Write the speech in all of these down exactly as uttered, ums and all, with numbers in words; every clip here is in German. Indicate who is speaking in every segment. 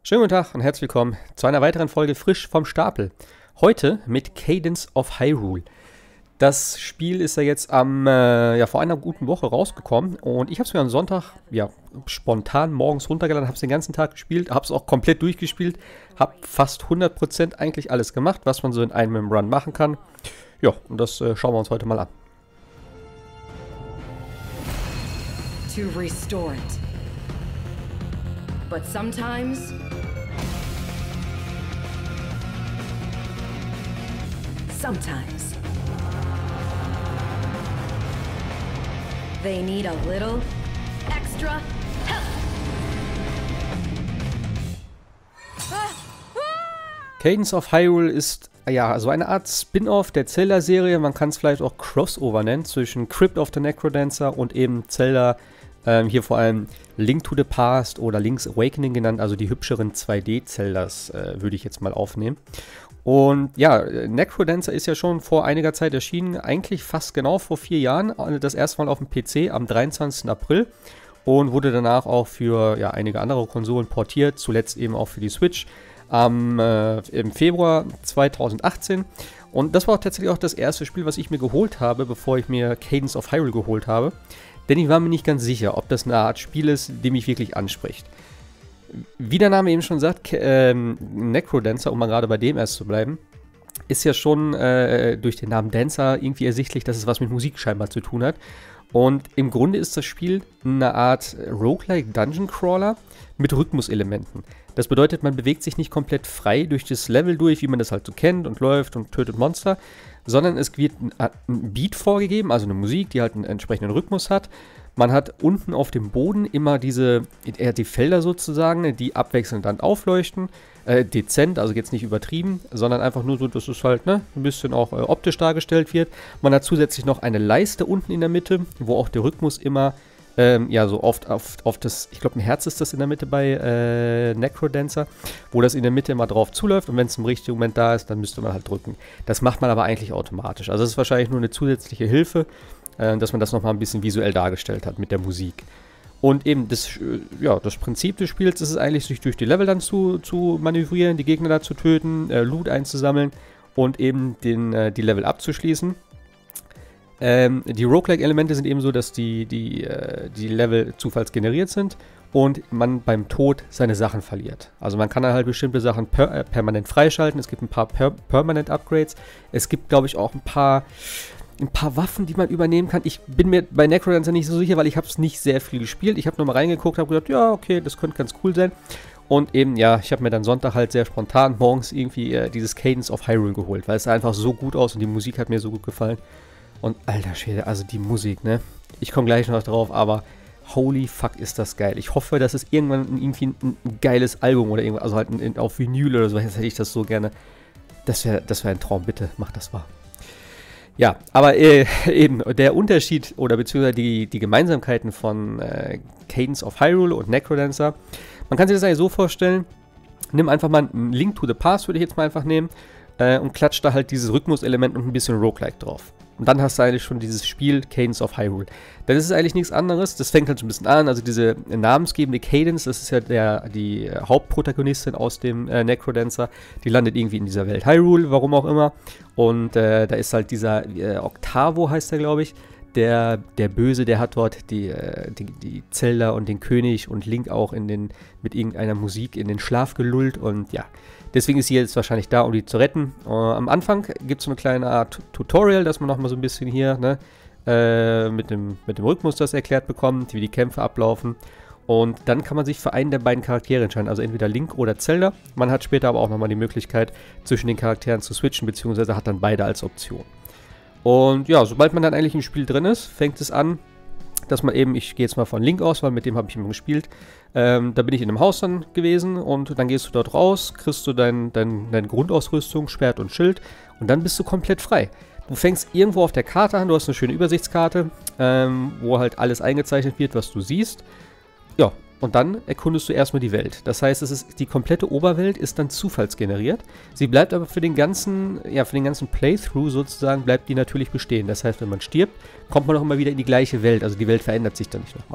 Speaker 1: Schönen guten Tag und herzlich willkommen zu einer weiteren Folge frisch vom Stapel. Heute mit Cadence of Hyrule. Das Spiel ist ja jetzt am, äh, ja, vor einer guten Woche rausgekommen und ich habe es mir am Sonntag, ja, spontan morgens runtergeladen, habe es den ganzen Tag gespielt, habe es auch komplett durchgespielt, habe fast hundert Prozent eigentlich alles gemacht, was man so in einem Run machen kann. Ja, und das äh, schauen wir uns heute mal an.
Speaker 2: To restore it. But sometimes sometimes they need a little extra help.
Speaker 1: Cadence of Hyrule ist ja so eine Art Spin-off der Zelda-Serie. Man kann es vielleicht auch Crossover nennen zwischen Crypt of the Necrodancer und eben Zelda. Ähm, hier vor allem Link to the Past oder Link's Awakening genannt, also die hübscheren zwei D-Zeldas äh, würde ich jetzt mal aufnehmen. Und ja, Necrodancer ist ja schon vor einiger Zeit erschienen, eigentlich fast genau vor vier Jahren, das erste Mal auf dem P C am dreiundzwanzigsten April und wurde danach auch für ja, einige andere Konsolen portiert, zuletzt eben auch für die Switch am, äh, im Februar zweitausendachtzehn. Und das war auch tatsächlich auch das erste Spiel, was ich mir geholt habe, bevor ich mir Cadence of Hyrule geholt habe. Denn ich war mir nicht ganz sicher, ob das eine Art Spiel ist, die mich wirklich anspricht. Wie der Name eben schon sagt, ähm, Necrodancer, um mal gerade bei dem erst zu bleiben, ist ja schon äh, durch den Namen Dancer irgendwie ersichtlich, dass es was mit Musik scheinbar zu tun hat. Und im Grunde ist das Spiel eine Art Roguelike Dungeon Crawler mit Rhythmuselementen. Das bedeutet, man bewegt sich nicht komplett frei durch das Level durch, wie man das halt so kennt und läuft und tötet Monster, sondern es wird ein Beat vorgegeben, also eine Musik, die halt einen entsprechenden Rhythmus hat. Man hat unten auf dem Boden immer diese, eher die Felder sozusagen, die abwechselnd dann aufleuchten. Äh, dezent, also jetzt nicht übertrieben, sondern einfach nur so, dass es halt ne, ein bisschen auch äh, optisch dargestellt wird. Man hat zusätzlich noch eine Leiste unten in der Mitte, wo auch der Rhythmus immer, ähm, ja, so oft auf, auf das, ich glaube ein Herz ist das in der Mitte bei äh, Necrodancer, wo das in der Mitte immer drauf zuläuft und wenn es im richtigen Moment da ist, dann müsste man halt drücken. Das macht man aber eigentlich automatisch. Also es ist wahrscheinlich nur eine zusätzliche Hilfe, äh, dass man das nochmal ein bisschen visuell dargestellt hat mit der Musik. Und eben das, ja, das Prinzip des Spiels ist es eigentlich, sich durch die Level dann zu, zu manövrieren, die Gegner da zu töten, äh, Loot einzusammeln und eben den, äh, die Level abzuschließen. Ähm, die Roguelike-Elemente sind eben so, dass die, die, äh, die Level zufallsgeneriert sind und man beim Tod seine Sachen verliert. Also man kann dann halt bestimmte Sachen per, äh, permanent freischalten. Es gibt ein paar per, Permanent-Upgrades. Es gibt, glaube ich, auch ein paar... ein paar Waffen, die man übernehmen kann. Ich bin mir bei Necrodancer nicht so sicher, weil ich habe es nicht sehr viel gespielt. Ich habe nur mal reingeguckt, habe gedacht, ja, okay, das könnte ganz cool sein. Und eben, ja, ich habe mir dann Sonntag halt sehr spontan morgens irgendwie äh, dieses Cadence of Hyrule geholt, weil es sah einfach so gut aus und die Musik hat mir so gut gefallen. Und alter Schwede, also die Musik, ne? Ich komme gleich noch drauf, aber holy fuck ist das geil. Ich hoffe, dass es irgendwann irgendwie ein, ein geiles Album oder irgendwas, also halt ein, auf Vinyl oder so, jetzt hätte ich das so gerne. Das wäre das wär ein Traum, bitte, mach das wahr. Ja, aber äh, eben der Unterschied oder beziehungsweise die, die Gemeinsamkeiten von äh, Cadence of Hyrule und Necrodancer, man kann sich das eigentlich so vorstellen, nimm einfach mal einen Link to the Past, würde ich jetzt mal einfach nehmen, äh, und klatscht da halt dieses Rhythmuselement und ein bisschen Roguelike drauf. Und dann hast du eigentlich schon dieses Spiel Cadence of Hyrule. Dann ist es eigentlich nichts anderes, das fängt halt so ein bisschen an, also diese namensgebende Cadence, das ist ja der, die Hauptprotagonistin aus dem äh, Necrodancer, die landet irgendwie in dieser Welt Hyrule, warum auch immer. Und äh, da ist halt dieser äh, Octavo, heißt er, glaube ich, der, der Böse, der hat dort die, äh, die, die Zelda und den König und Link auch in den, mit irgendeiner Musik in den Schlaf gelullt und ja, deswegen ist sie jetzt wahrscheinlich da, um die zu retten. Uh, am Anfang gibt es so eine kleine Art Tutorial, dass man nochmal so ein bisschen hier ne, äh, mit, dem, mit dem Rhythmus das erklärt bekommt, wie die Kämpfe ablaufen. Und dann kann man sich für einen der beiden Charaktere entscheiden, also entweder Link oder Zelda. Man hat später aber auch nochmal die Möglichkeit, zwischen den Charakteren zu switchen, beziehungsweise hat dann beide als Option. Und ja, sobald man dann eigentlich im Spiel drin ist, fängt es an, dass man eben, ich gehe jetzt mal von Link aus, weil mit dem habe ich immer gespielt, ähm, da bin ich in einem Haus dann gewesen und dann gehst du dort raus, kriegst du dein, dein, deine Grundausrüstung, Schwert und Schild und dann bist du komplett frei. Du fängst irgendwo auf der Karte an, du hast eine schöne Übersichtskarte, ähm, wo halt alles eingezeichnet wird, was du siehst. Ja, und dann erkundest du erstmal die Welt. Das heißt, es ist, die komplette Oberwelt ist dann zufallsgeneriert. Sie bleibt aber für den ganzen, ja, für den ganzen Playthrough sozusagen, bleibt die natürlich bestehen. Das heißt, wenn man stirbt, kommt man auch immer wieder in die gleiche Welt. Also die Welt verändert sich dann nicht nochmal.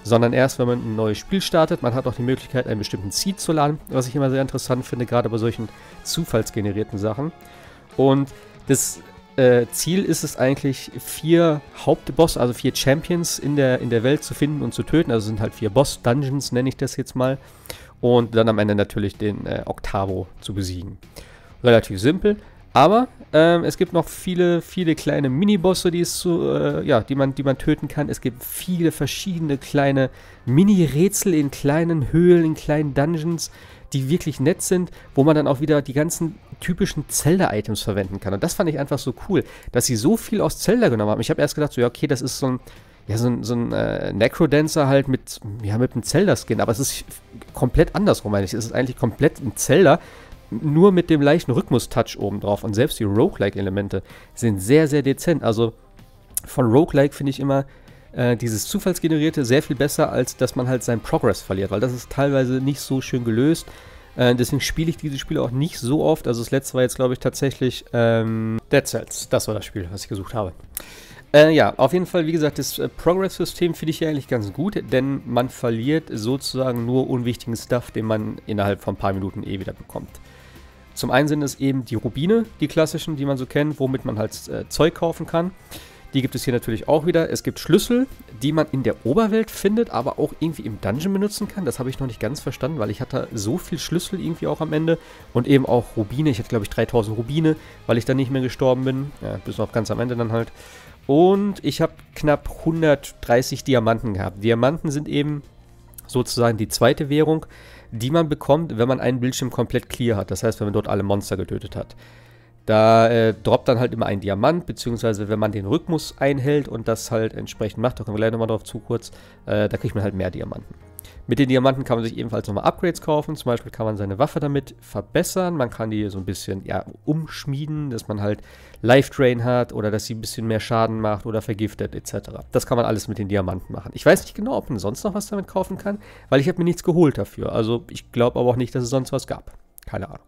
Speaker 1: sondern erst, wenn man ein neues Spiel startet. Man hat auch die Möglichkeit, einen bestimmten Seed zu laden, was ich immer sehr interessant finde, gerade bei solchen zufallsgenerierten Sachen. Und das äh, Ziel ist es eigentlich, vier Hauptbosse, also vier Champions in der, in der Welt zu finden und zu töten. Also sind halt vier Boss-Dungeons, nenne ich das jetzt mal. Und dann am Ende natürlich den äh, Octavo zu besiegen. Relativ simpel. Aber ähm, es gibt noch viele, viele kleine Minibosse, die es zu, äh, ja, die man, die man töten kann. Es gibt viele verschiedene kleine Mini-Rätsel in kleinen Höhlen, in kleinen Dungeons, die wirklich nett sind, wo man dann auch wieder die ganzen typischen Zelda-Items verwenden kann. Und das fand ich einfach so cool, dass sie so viel aus Zelda genommen haben. Ich habe erst gedacht, so, ja, okay, das ist so ein, ja, so ein, so ein äh, Necrodancer halt mit, ja, mit einem Zelda-Skin. Aber es ist komplett andersrum eigentlich. Es ist eigentlich komplett ein Zelda, nur mit dem leichten Rhythmus-Touch oben drauf. Und selbst die Roguelike-Elemente sind sehr, sehr dezent. Also von Roguelike finde ich immer äh, dieses Zufallsgenerierte sehr viel besser, als dass man halt seinen Progress verliert. Weil das ist teilweise nicht so schön gelöst. Äh, deswegen spiele ich diese Spiele auch nicht so oft. Also das letzte war jetzt, glaube ich, tatsächlich ähm, Dead Cells. Das war das Spiel, was ich gesucht habe. Äh, ja, auf jeden Fall, wie gesagt, das äh, Progress-System finde ich ja eigentlich ganz gut, denn man verliert sozusagen nur unwichtigen Stuff, den man innerhalb von ein paar Minuten eh wieder bekommt. Zum einen sind es eben die Rubine, die klassischen, die man so kennt, womit man halt äh, Zeug kaufen kann. Die gibt es hier natürlich auch wieder. Es gibt Schlüssel, die man in der Oberwelt findet, aber auch irgendwie im Dungeon benutzen kann. Das habe ich noch nicht ganz verstanden, weil ich hatte so viel Schlüssel irgendwie auch am Ende. Und eben auch Rubine. Ich hatte, glaube ich, dreitausend Rubine, weil ich dann nicht mehr gestorben bin. Ja, bis auf ganz am Ende dann halt. Und ich habe knapp hundertdreißig Diamanten gehabt. Diamanten sind eben sozusagen die zweite Währung, die man bekommt, wenn man einen Bildschirm komplett clear hat. Das heißt, wenn man dort alle Monster getötet hat. Da äh, droppt dann halt immer ein Diamant, beziehungsweise wenn man den Rhythmus einhält und das halt entsprechend macht, da kommen wir gleich nochmal drauf zu kurz, äh, da kriegt man halt mehr Diamanten. Mit den Diamanten kann man sich ebenfalls nochmal Upgrades kaufen. Zum Beispiel kann man seine Waffe damit verbessern. Man kann die so ein bisschen ja, umschmieden, dass man halt Life Drain hat oder dass sie ein bisschen mehr Schaden macht oder vergiftet et cetera. Das kann man alles mit den Diamanten machen. Ich weiß nicht genau, ob man sonst noch was damit kaufen kann, weil ich habe mir nichts geholt dafür. Also ich glaube aber auch nicht, dass es sonst was gab. Keine Ahnung.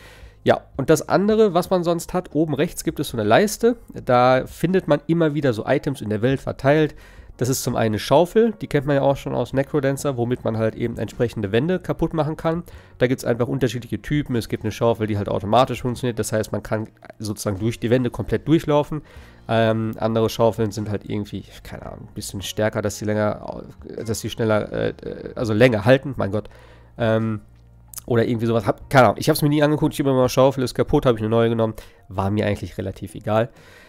Speaker 1: Ja, und das andere, was man sonst hat, oben rechts gibt es so eine Leiste. Da findet man immer wieder so Items in der Welt verteilt. Das ist zum einen eine Schaufel, die kennt man ja auch schon aus Necrodancer, womit man halt eben entsprechende Wände kaputt machen kann. Da gibt es einfach unterschiedliche Typen. Es gibt eine Schaufel, die halt automatisch funktioniert. Das heißt, man kann sozusagen durch die Wände komplett durchlaufen. Ähm, andere Schaufeln sind halt irgendwie, keine Ahnung, ein bisschen stärker, dass sie länger, dass sie schneller, äh, also länger halten, mein Gott. Ähm, oder irgendwie sowas. Hab, keine Ahnung, ich habe es mir nie angeguckt. Ich habe immer mal, Schaufel ist kaputt, habe ich eine neue genommen. War mir eigentlich relativ egal.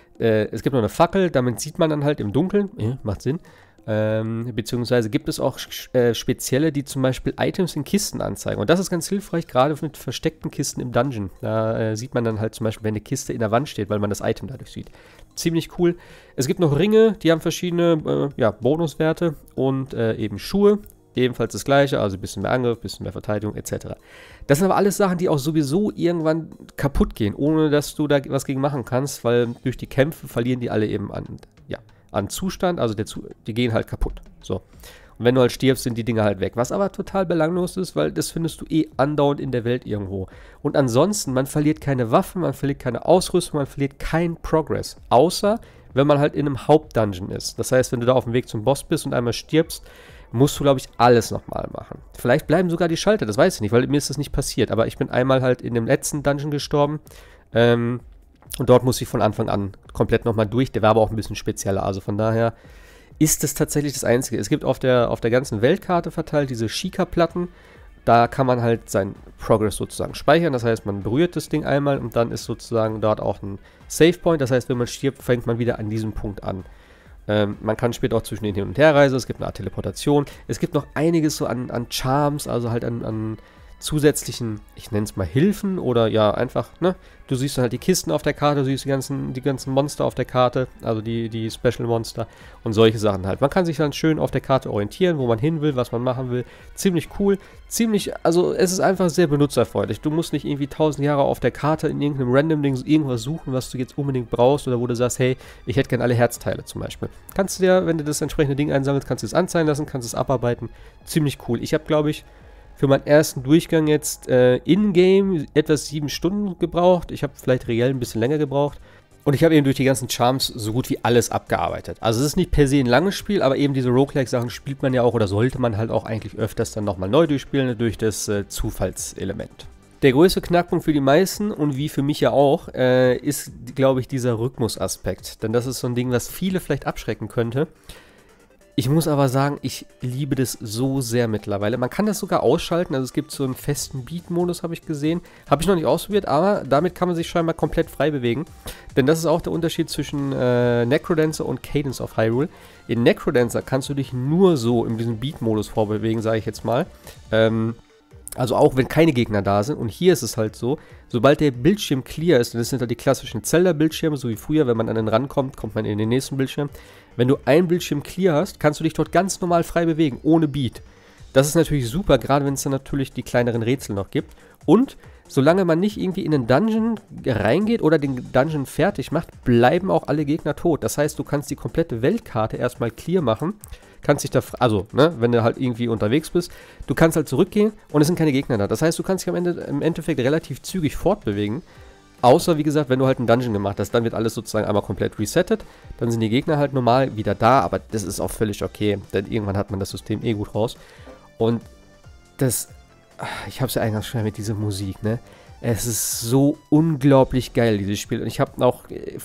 Speaker 1: Es gibt noch eine Fackel, damit sieht man dann halt im Dunkeln. Ja, macht Sinn. Ähm, beziehungsweise gibt es auch äh, spezielle, die zum Beispiel Items in Kisten anzeigen. Und das ist ganz hilfreich, gerade mit versteckten Kisten im Dungeon. Da äh, sieht man dann halt zum Beispiel, wenn eine Kiste in der Wand steht, weil man das Item dadurch sieht. Ziemlich cool. Es gibt noch Ringe, die haben verschiedene äh, ja, Bonuswerte und äh, eben Schuhe. Ebenfalls das gleiche, also ein bisschen mehr Angriff, ein bisschen mehr Verteidigung et cetera. Das sind aber alles Sachen, die auch sowieso irgendwann kaputt gehen, ohne dass du da was gegen machen kannst, weil durch die Kämpfe verlieren die alle eben an, ja, an Zustand, also der Zu die gehen halt kaputt. So. Und wenn du halt stirbst, sind die Dinger halt weg. Was aber total belanglos ist, weil das findest du eh andauernd in der Welt irgendwo. Und ansonsten, man verliert keine Waffen, man verliert keine Ausrüstung, man verliert keinen Progress. Außer, wenn man halt in einem Hauptdungeon ist. Das heißt, wenn du da auf dem Weg zum Boss bist und einmal stirbst, musst du, glaube ich, alles nochmal machen. Vielleicht bleiben sogar die Schalter, das weiß ich nicht, weil mir ist das nicht passiert. Aber ich bin einmal halt in dem letzten Dungeon gestorben. Ähm, und dort musste ich von Anfang an komplett nochmal durch. Der war aber auch ein bisschen spezieller. Also von daher ist das tatsächlich das Einzige. Es gibt auf der, auf der ganzen Weltkarte verteilt diese Sheikah-Platten. Da kann man halt seinen Progress sozusagen speichern. Das heißt, man berührt das Ding einmal und dann ist sozusagen dort auch ein Save-Point. Das heißt, wenn man stirbt, fängt man wieder an diesem Punkt an. Ähm, man kann später auch zwischen den Hin- und Herreisen, es gibt eine Art Teleportation. Es gibt noch einiges so an, an Charms, also halt an, an zusätzlichen, ich nenne es mal Hilfen oder ja, einfach, ne? Du siehst halt die Kisten auf der Karte, du siehst die ganzen, die ganzen Monster auf der Karte, also die, die Special Monster und solche Sachen halt. Man kann sich dann schön auf der Karte orientieren, wo man hin will, was man machen will. Ziemlich cool, ziemlich, also es ist einfach sehr benutzerfreundlich. Du musst nicht irgendwie tausend Jahre auf der Karte in irgendeinem Random-Ding irgendwas suchen, was du jetzt unbedingt brauchst oder wo du sagst, hey, ich hätte gerne alle Herzteile zum Beispiel. Kannst du dir, wenn du das entsprechende Ding einsammelst, kannst du es anzeigen lassen, kannst es abarbeiten. Ziemlich cool. Ich habe, glaube ich, für meinen ersten Durchgang jetzt äh, in-game etwas sieben Stunden gebraucht. Ich habe vielleicht reell ein bisschen länger gebraucht. Und ich habe eben durch die ganzen Charms so gut wie alles abgearbeitet. Also es ist nicht per se ein langes Spiel, aber eben diese Roguelike-Sachen spielt man ja auch oder sollte man halt auch eigentlich öfters dann nochmal neu durchspielen durch das äh, Zufallselement. Der größte Knackpunkt für die meisten und wie für mich ja auch, äh, ist, glaube ich, dieser Rhythmusaspekt. Denn das ist so ein Ding, was viele vielleicht abschrecken könnte. Ich muss aber sagen, ich liebe das so sehr mittlerweile. Man kann das sogar ausschalten, also es gibt so einen festen Beat-Modus, habe ich gesehen. Habe ich noch nicht ausprobiert, aber damit kann man sich scheinbar komplett frei bewegen. Denn das ist auch der Unterschied zwischen äh, Necrodancer und Cadence of Hyrule. In Necrodancer kannst du dich nur so in diesem Beat-Modus vorbewegen, sage ich jetzt mal. Ähm... Also auch wenn keine Gegner da sind. Und hier ist es halt so, sobald der Bildschirm clear ist, und das sind halt die klassischen Zelda-Bildschirme, so wie früher, wenn man an den rankommt, kommt man in den nächsten Bildschirm. Wenn du einen Bildschirm clear hast, kannst du dich dort ganz normal frei bewegen, ohne Beat. Das ist natürlich super, gerade wenn es dann natürlich die kleineren Rätsel noch gibt. Und solange man nicht irgendwie in den Dungeon reingeht oder den Dungeon fertig macht, bleiben auch alle Gegner tot. Das heißt, du kannst die komplette Weltkarte erstmal clear machen. Kannst dich da, also, ne, wenn du halt irgendwie unterwegs bist, du kannst halt zurückgehen und es sind keine Gegner da. Das heißt, du kannst dich am Ende, im Endeffekt relativ zügig fortbewegen. Außer, wie gesagt, wenn du halt einen Dungeon gemacht hast, dann wird alles sozusagen einmal komplett resettet. Dann sind die Gegner halt normal wieder da, aber das ist auch völlig okay, denn irgendwann hat man das System eh gut raus. Und das, ich hab's ja eingangs schon mit dieser Musik, ne. Es ist so unglaublich geil, dieses Spiel. Und ich habe auch...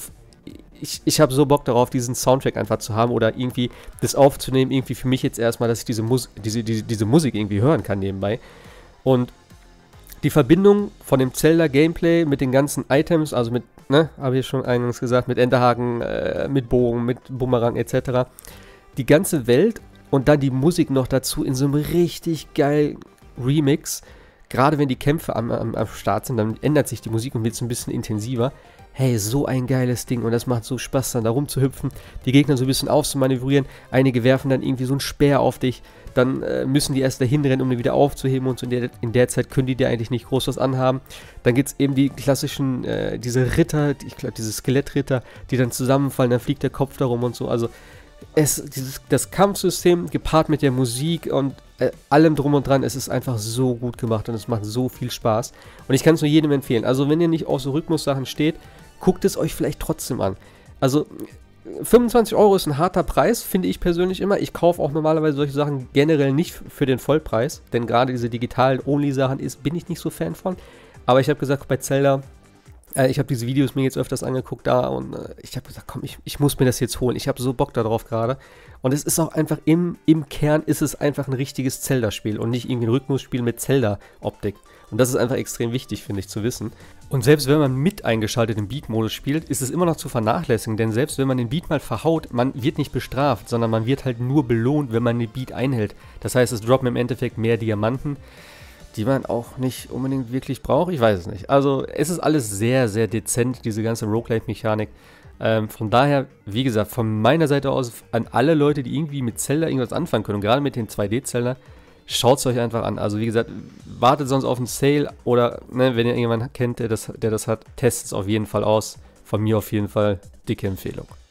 Speaker 1: Ich, ich habe so Bock darauf, diesen Soundtrack einfach zu haben oder irgendwie das aufzunehmen, irgendwie für mich jetzt erstmal, dass ich diese, Mus diese, diese, diese Musik irgendwie hören kann nebenbei. Und die Verbindung von dem Zelda-Gameplay mit den ganzen Items, also mit, ne, habe ich schon eingangs gesagt, mit Enterhaken, äh, mit Bogen, mit Bumerang et cetera. Die ganze Welt und dann die Musik noch dazu in so einem richtig geilen Remix. Gerade wenn die Kämpfe am, am, am Start sind, dann ändert sich die Musik und wird so ein bisschen intensiver. Hey, so ein geiles Ding und das macht so Spaß, dann da rumzuhüpfen, die Gegner so ein bisschen aufzumanövrieren. Einige werfen dann irgendwie so einen Speer auf dich, dann äh, müssen die erst dahin rennen, um den wieder aufzuheben und so in der, in der Zeit können die dir eigentlich nicht groß was anhaben. Dann gibt es eben die klassischen, äh, diese Ritter, ich glaube diese Skelettritter, die dann zusammenfallen, dann fliegt der Kopf darum und so. Also es, dieses, das Kampfsystem gepaart mit der Musik und äh, allem drum und dran, es ist einfach so gut gemacht und es macht so viel Spaß. Und ich kann es nur jedem empfehlen. Also wenn ihr nicht auf so Rhythmus-Sachen steht, guckt es euch vielleicht trotzdem an. Also fünfundzwanzig Euro ist ein harter Preis, finde ich persönlich immer. Ich kaufe auch normalerweise solche Sachen generell nicht für den Vollpreis, denn gerade diese digitalen Only-Sachen ist, bin ich nicht so Fan von. Aber ich habe gesagt, bei Zelda, äh, ich habe diese Videos mir jetzt öfters angeguckt da und äh, ich habe gesagt, komm, ich, ich muss mir das jetzt holen. Ich habe so Bock darauf gerade. Und es ist auch einfach, im, im Kern ist es einfach ein richtiges Zelda-Spiel und nicht irgendwie ein Rhythmusspiel mit Zelda-Optik. Und das ist einfach extrem wichtig, finde ich, zu wissen. Und selbst wenn man mit eingeschaltetem Beat-Modus spielt, ist es immer noch zu vernachlässigen, denn selbst wenn man den Beat mal verhaut, man wird nicht bestraft, sondern man wird halt nur belohnt, wenn man den Beat einhält. Das heißt, es droppen im Endeffekt mehr Diamanten, die man auch nicht unbedingt wirklich braucht. Ich weiß es nicht. Also es ist alles sehr, sehr dezent, diese ganze Roguelike-Mechanik. Ähm, von daher, wie gesagt, von meiner Seite aus an alle Leute, die irgendwie mit Zelda irgendwas anfangen können, und gerade mit den zwei D-Zelda, schaut es euch einfach an. Also wie gesagt, wartet sonst auf einen Sale oder ne, wenn ihr irgendjemanden kennt, der das, der das hat, testet es auf jeden Fall aus. Von mir auf jeden Fall dicke Empfehlung.